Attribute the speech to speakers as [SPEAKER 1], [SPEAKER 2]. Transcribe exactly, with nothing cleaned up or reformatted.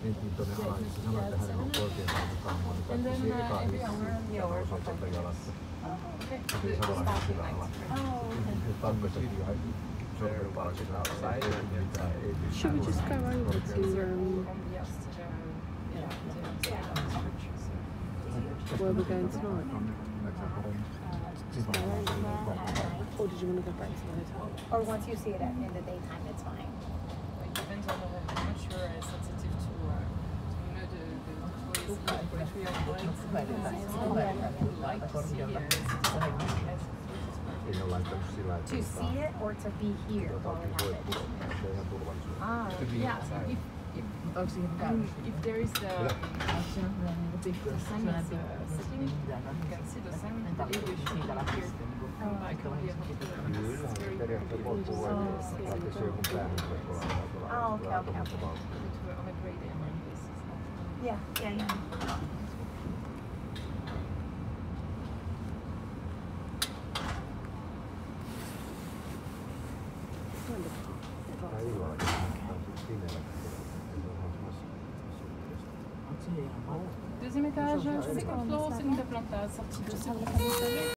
[SPEAKER 1] Mentiin tuonne alas, niin se sanoi, että hänen on poikien saanut kammoa, niin kaikki siihen ekaan hissi ja nousi sieltä jalasta. Siinä samalla sillä alalla. Tammessakin ihan sormenparkilla ei mitään.
[SPEAKER 2] Should we just go over to um, where we're going tonight? Or did you want to go back to the hotel?
[SPEAKER 3] Or once you see it in the daytime, it's fine.
[SPEAKER 4] It depends on the, I'm not sure I'm sensitive to, uh, to you know, the, the poetry of words. I would like to see it.
[SPEAKER 3] To see it or to be here while it happens? Ah,
[SPEAKER 4] yeah. If, if, um, if there is the, the sun is uh, setting, you can see the sun, the aviation here. Oh, I can hear it's very beautiful.
[SPEAKER 3] Oh, okay, okay, okay.
[SPEAKER 4] On a great day like this.
[SPEAKER 3] Yeah, yeah, yeah.
[SPEAKER 4] Deuxième étage, second floor, segunda planta, sortie de seconde.